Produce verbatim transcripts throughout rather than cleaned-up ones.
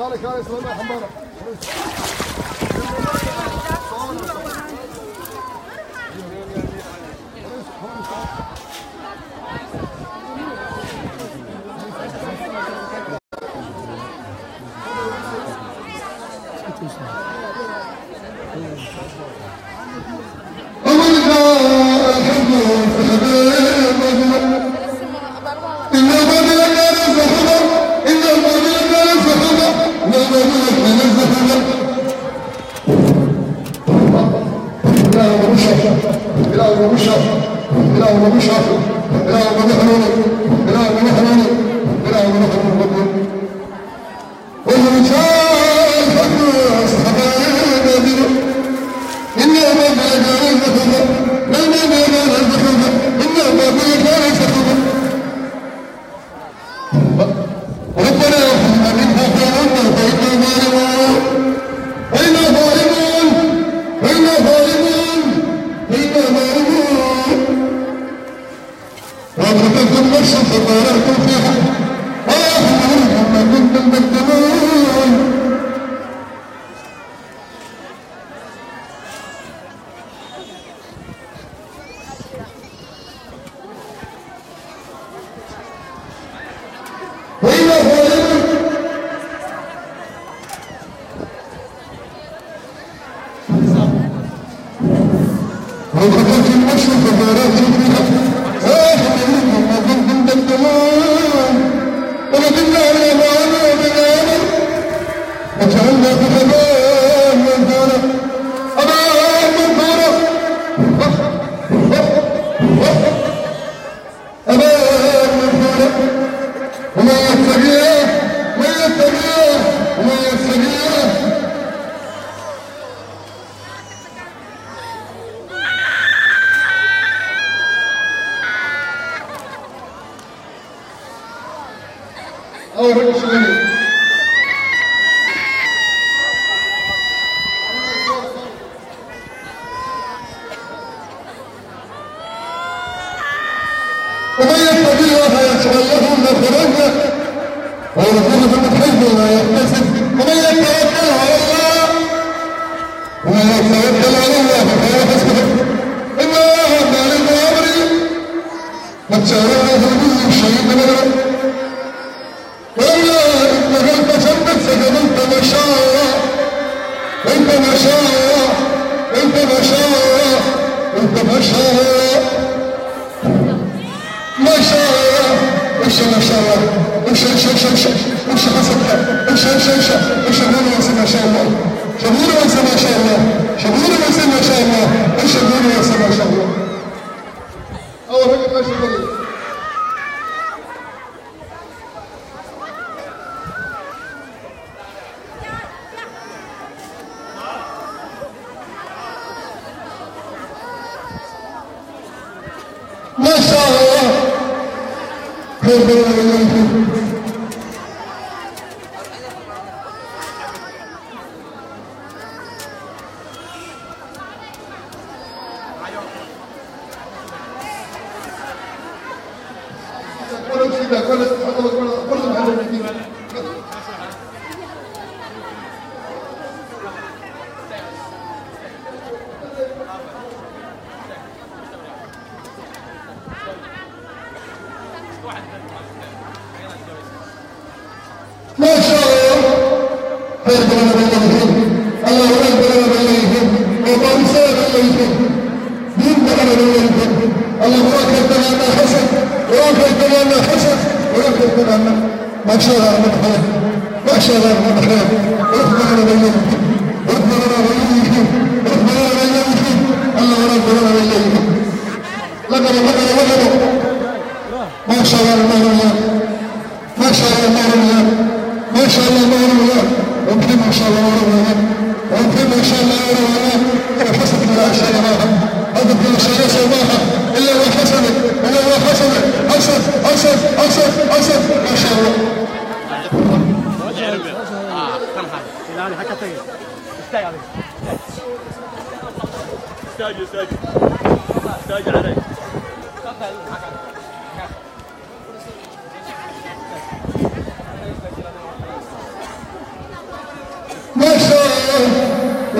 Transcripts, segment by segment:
عليك يا سليمان حمارة.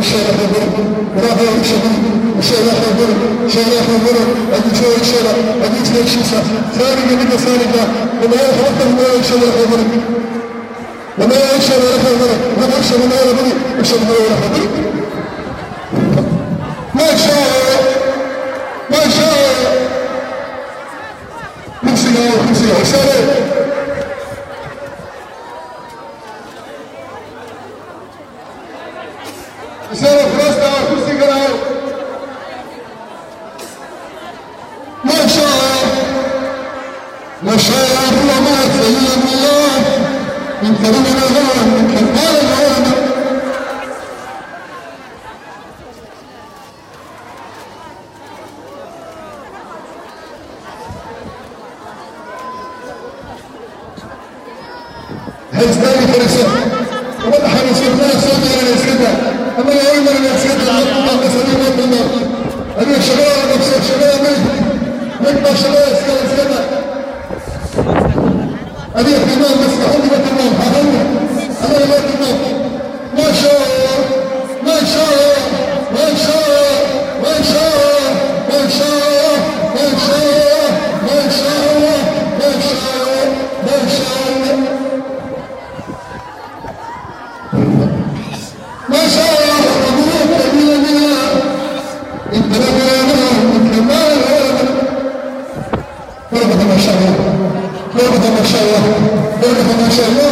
الشارع حضر ورافع الشباب الشارع حضر شارع حضر أدي شو الشارع أدي شو الشيشة ثاني جميل ثاني لا وما يحرقه ما الشارع حضر وما الشارع حضر وما الشارع حضر الشارع حضر ما شاء ما شاء كرسي له كرسي له شارع شارع فراسة كرسي كراو ما شاء ما شاء الله ما تسلم الله من كرم الغرام من كربال الغرام هزداني فرسة وما حرسة ما صوتي أنا نسكتها أما يقول من نسكتها الله بسليم الله أنا شغال نفسه شغال منه منه شغال سكال سكتها أبي احتمال بس أحب بيت الله أحب أنا بيت الله ما شاء ما شاء ما شاء ما شاء ما شاء ما شاء ما شاء ما شاء ما شاء ما شاء الله مبروك جميلنا انت لنا من كمال فرحة ما شاء الله فرحة ما شاء الله فرحة ما شاء الله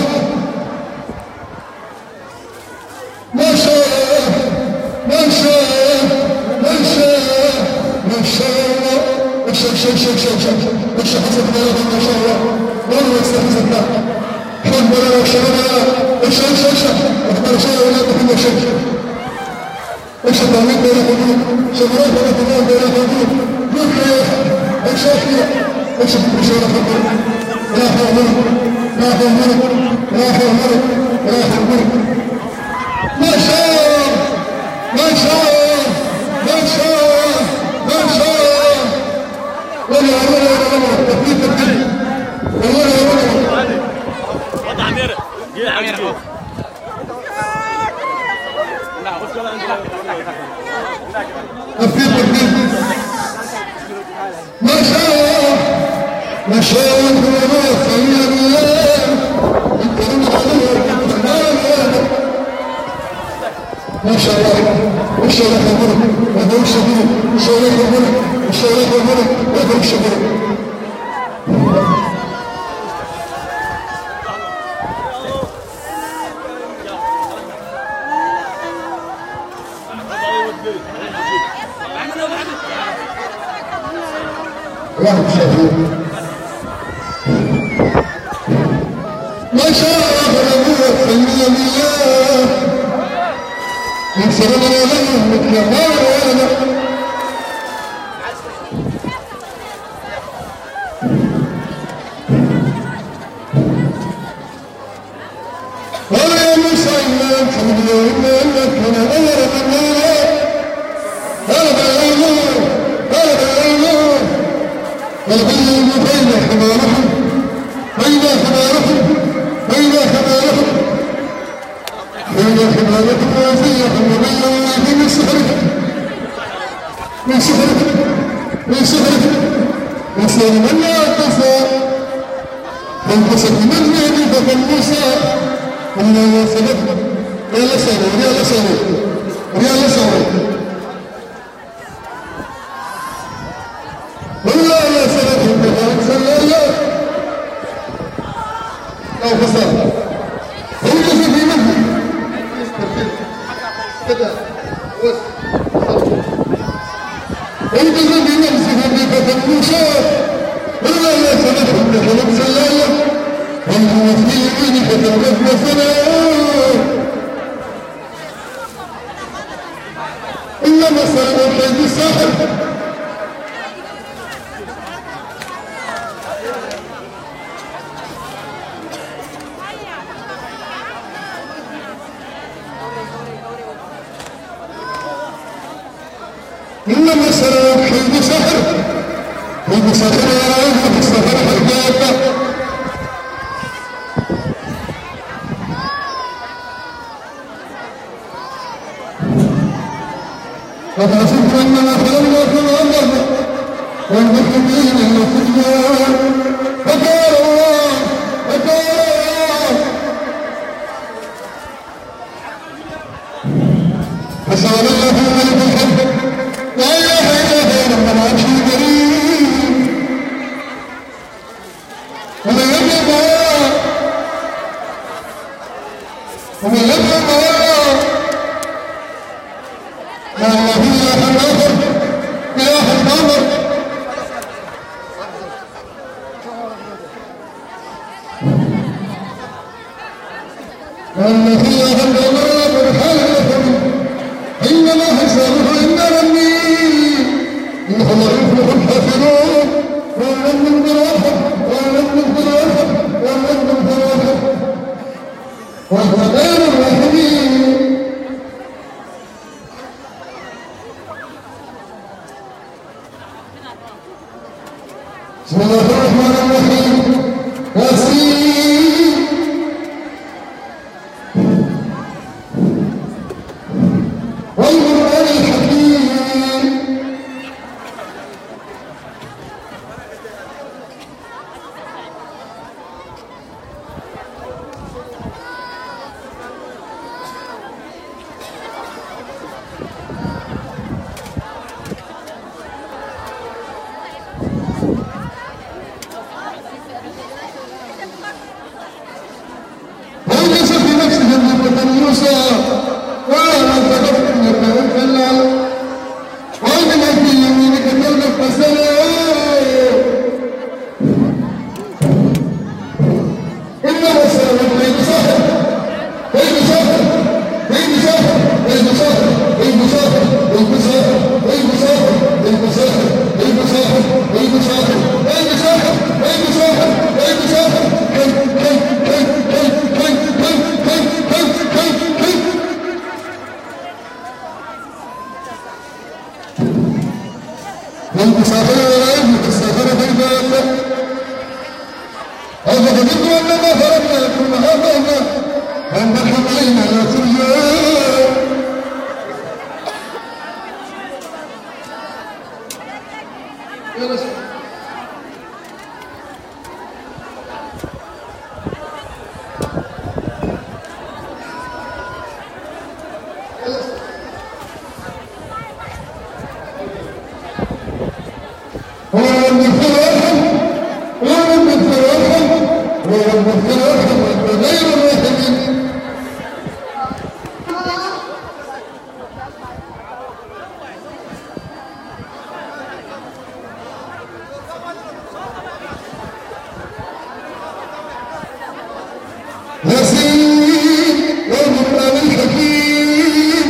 ما شاء الله ما شاء ما شاء ما شاء الله وش وش وش وش وش وش حسب الله ما شاء الله والله يستحسن الله حب ولا شباب وش وش وش أخبار شيء ولا تكون شيء وش التعويض بين الحدود شمرات ولا تنام بين الحدود ممكن وش أخير وش وش ولا خبر راح الملك راح الملك راح الملك راح الملك ما شاء ما شاء ما شاء ما شاء ولا ولا ولا ولا تفيد تفيد ولا ولا وضع عمير يا عمير أفيد أفيد ما شاء الله ما شاء الله خلينا بالله ما شاء الله ما شاء الله خبرك ما هو شبيه ما شاء الله خبرك ما شاء الله خبرك ما هو شبيه واحد شهيد ما شاء الله ربنا خلينا بالله من سلام الله مثل ما وانا ولا يا موسى إلا الحمد لله إنك أنا أمر الله هذا الأمر هذا الأمر والغيب بين حمارهم بين حمارهم بين حمارهم بين حمارهم وفيهم وبين الله من سحرهم من سحرهم من سحرهم وصل من لا تصى فانقصت من يدي فالموسى ولا وصلت ريال سعود ريال سعود ريال سعود والله لا سنة بخارج صلى الله أو خسارة هو يجب في منه كده وس هو يجب في نفسه بفتح المشاة والله لا سنة بخارج صلى الله والله في يمين فتح مفنى إنما سنة حيث الساحر إنما سلام حيث سحر حيث سحر يراه في السفر حجابه أفحسبتم أنما خلقناكم عبثا وأنكم إلينا لا ترجعون فتعالى الله فتعالى الله فسأل الله الملك الحق لا إله إلا هو رب العرش الكريم ومن يطلب ومن يطلب ما الله إله آخر إله آخر والذي يهد الله برحالكم إنما حسابه عند ربي إنه لا يفلح الكافرون ولن ننظر أحد ولن ننظر أحد ولن ننظر أحد وهو غير الراحمين بسم الله الرحمن الرحيم ياسين والقرآن الحكيم وليس في نفسه ذمة موسى ولا تخف انك تكلل واجعل في يمينك كلمة فسلام انما السلام بين صاحب بين صاحب بين صاحب بين صاحب بين صاحب بين صاحب بين صاحب بين صاحب بين صاحب بين صاحب بين صاحب بين صاحب بين صاحب كي كي كي كي كي كي كي كي كي والمسافر والعلم تستغفر بالباب أفظننت أنما فرقنا لكم هذا أن نرحم علينا لا ترجعون يا رسول هو المغفر أرحم هو المغفر أرحم هو المغفر أرحم وغير الراحمين ياسين والقرآن الحكيم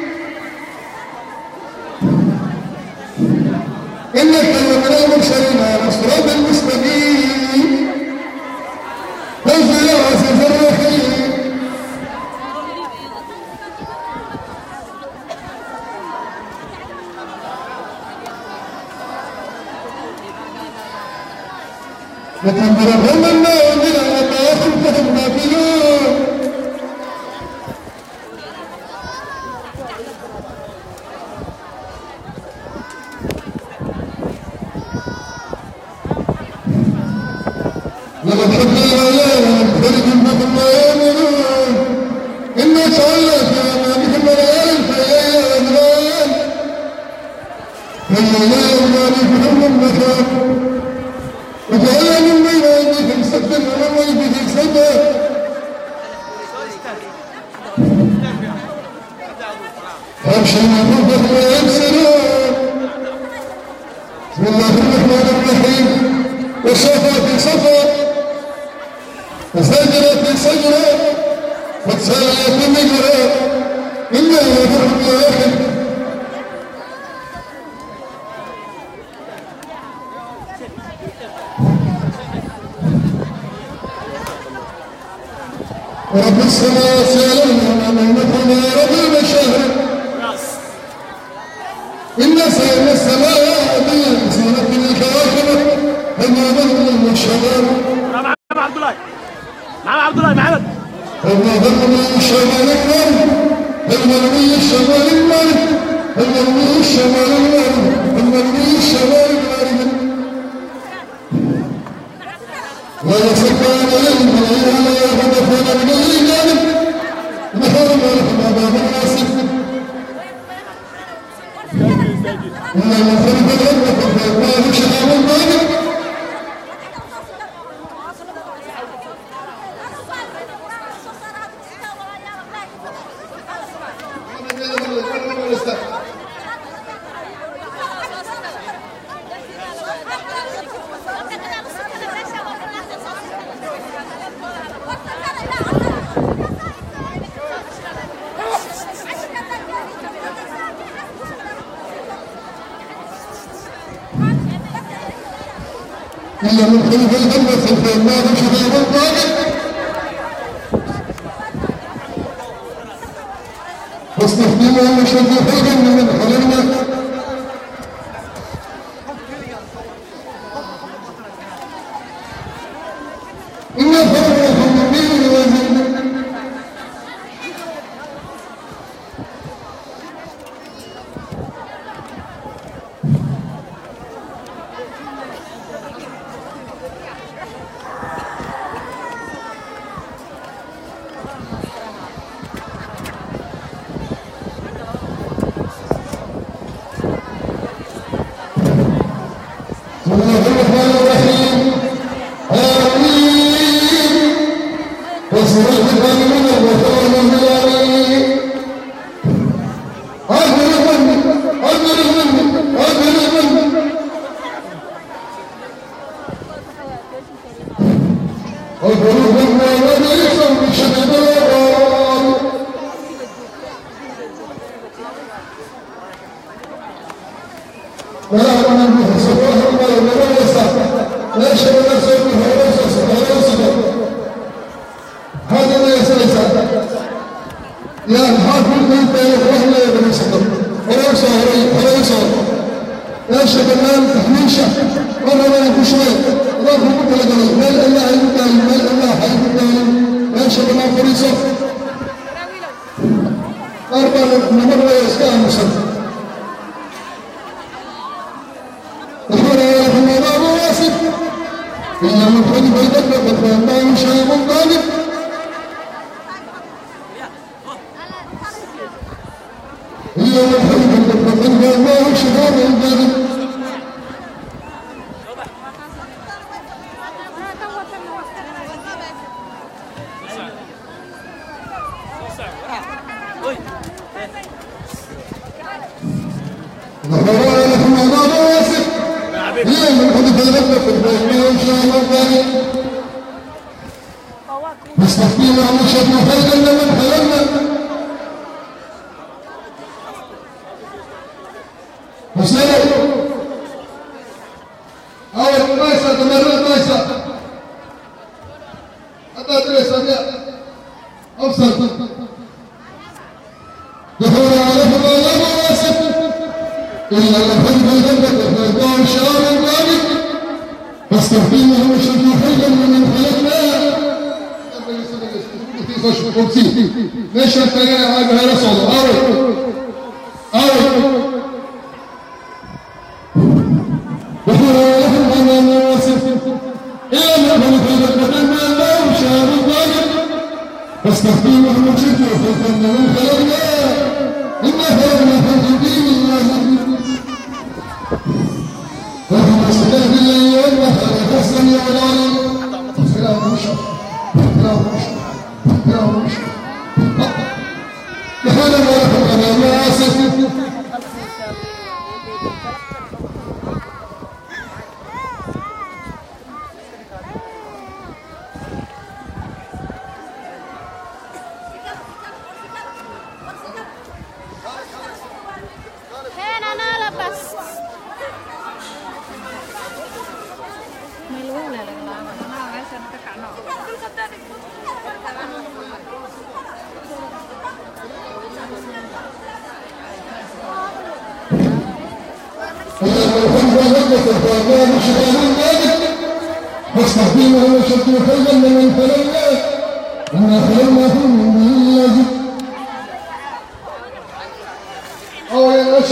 إنك لمن المرسلين على صراط المستقيم فوز يا عزيز الرحيم لتنذرهم الله من الأطاف فهم غافلون لقد حكى الآيات خرج بكم ما يأمرون إنا جعلنا في أمامكم ملائكة فيا أذلال فيا لا يمالكم المكان وجعلنا من بين أيديكم سدا ومن خلفكم سدا فأبشروا ربكم ويبصرون بسم الله الرحمن الرحيم وصفا في صفا وسجرة في سجرة وتسالة في مجرى إلا يفرح واحد ورب السماوات يعلم أنكم يا رب المشاهد إن سير السماء بزينة الكواكب فما ظن الشباب مع عبد الله مع عبد الله معبد فما ظن الشباب النار فما ظن الشباب النار المرمي الشمال الوارد المرمي الشمال الوارد ولا سكان العلم ولا يهدف ولا من الجانب نحن نرحم باب الناس إن المفروض الأمر فالله شهاب الضالب إلا من خلف الجنة فالله شهاب الضالب واستخدموا وشد حاجا من حلالنا إن فرق المؤمن والمؤمن واستخدمه وشد حيا لمن تلوى إنا خلقناكم من ذي أو يا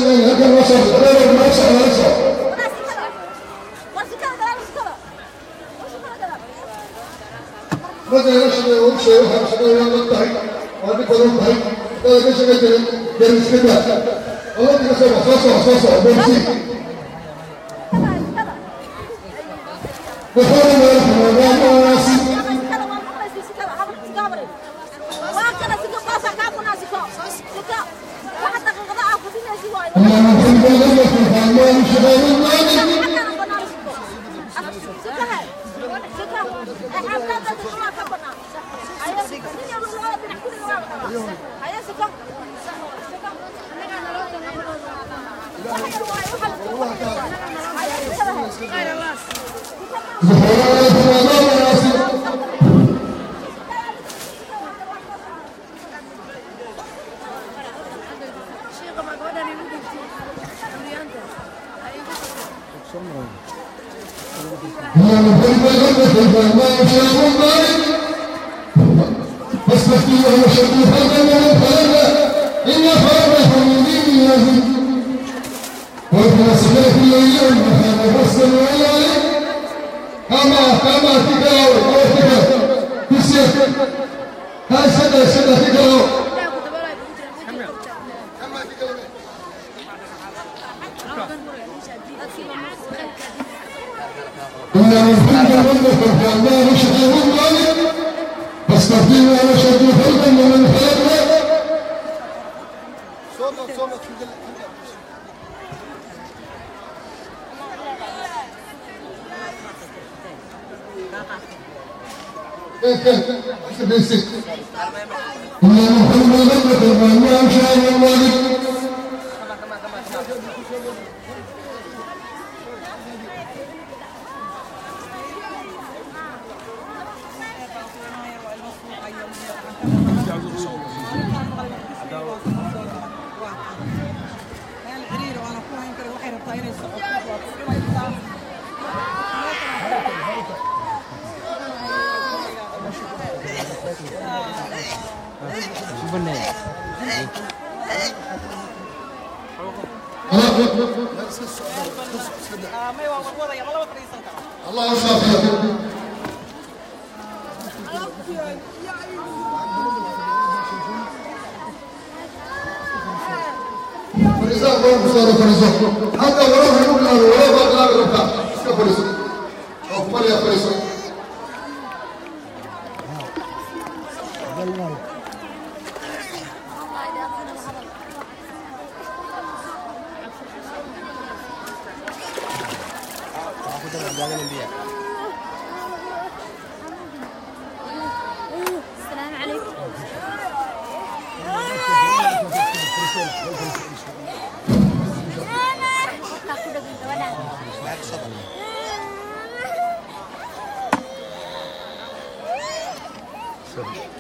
مثلا يشتغل ويمشي ويمشي ويمضي وهذه كلهم ضحي هذا كل شيء كده جالس كده الله يكسب حصاصة حصاصة بنسي بحول ما يرحم الله ما ياسي اللهم صل وسلم على محمد شهر المالك الله يسافر فريزان قوم بصورة فريزان حتى وراء يقول له وراء بطلع الربطة اسكا فريزان أفضل يا فريزان السلام عليكم. Sorry.